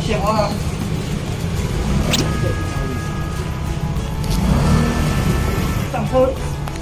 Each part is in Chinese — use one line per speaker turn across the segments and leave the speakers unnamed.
写完了。上车。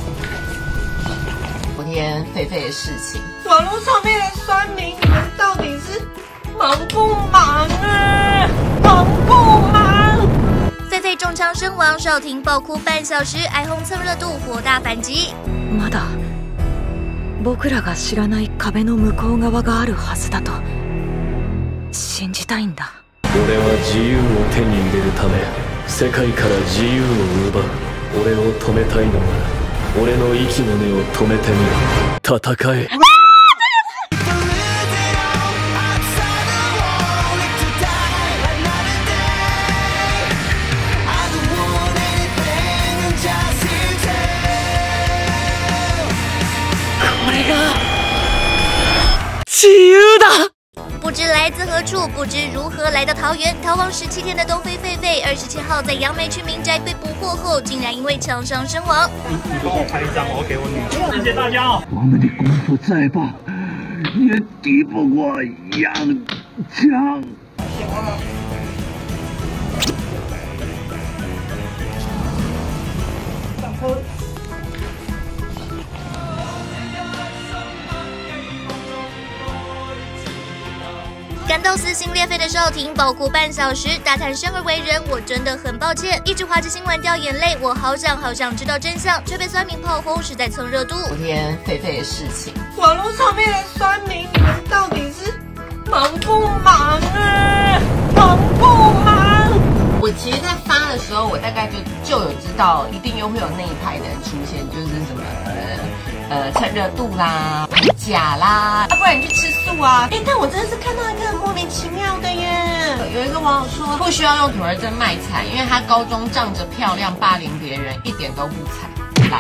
昨天狒狒的事情，
网络上面的酸民，你们到底是忙不忙啊？忙不忙？
狒狒中枪身亡，少廷爆哭半小时，哀轰蹭热度，火大反击。
まだ僕らが知らない壁の向こう側があるはずだと信じたいんだ。
俺は自由を手に入れるため世界から自由を奪う。俺を止めたいのなら俺の息の根を止めてみろ。戦え。
自由だ。
不知来自何处，不知如何来到桃园，逃亡17天的东非狒狒，27号在杨梅区民宅被捕获后，竟然因为枪伤身亡。
你帮我拍一张，我给我女儿。谢谢大家哦。
我们的功夫再棒，也敌不过杨强。
写完了。上车。
感到撕心裂肺的少廷爆哭半小时，大谈生而为人，我真的很抱歉。一直滑着新闻掉眼泪，我好想知道真相，却被酸民炮轰，实在蹭热度。
昨天狒狒的事情，
网络上面的酸民，你们到底是忙不忙啊？忙不忙？
我其实，在发的时候，我大概就有知道，一定又会有那一派的人出现，就是什么蹭热度啦、假啦，不然你去吃素啊。但我真的是看到一个很莫名其妙的耶，有一个网友说不需要用土儿症卖惨，因为他高中仗着漂亮霸凌别人，一点都不惨。来，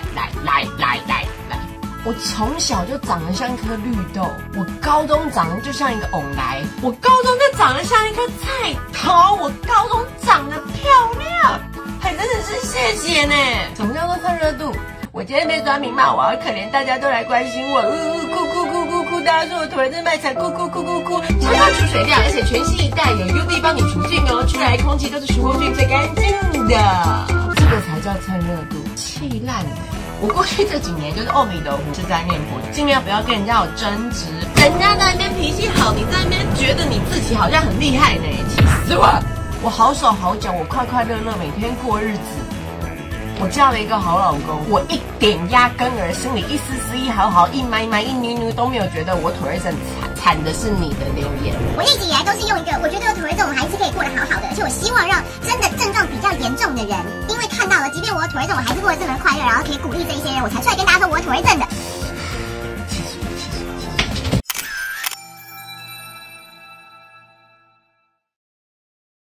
我从小就长得像一颗绿豆，我高中长得就像一个翁来，我高中就长得像一颗菜头，我高中长得漂亮，还真的是谢谢呢。什么叫做蹭热度？我今天被酸民骂我好可怜，大家都来关心我，哭，大家说我土儿症卖惨，哭，超高除水量，而且全新一代有 UV 帮你除菌哦，出来空气都是除过菌最干净的，这个才叫蹭热度，气烂的。我过去这几年就是阿弥陀佛是在念佛，尽量不要跟人家有争执，人家在那边脾气好，你在那边觉得你自己好像很厉害呢，气死我！我好手好脚，我快乐每天过日子。我嫁了一个好老公，我一点压根儿心里一丝一毫一埋一扭都没有觉得我土儿症惨的是你的留言。
我一直以来都是用一个，我觉得土儿症我还是可以过得好好的，而且我希望让真的症状比较严重的人，因为看到了，即便我有土儿症，我还是过得这么快乐，然后可以鼓励这一些人，我才出来跟大家说我有土儿症的。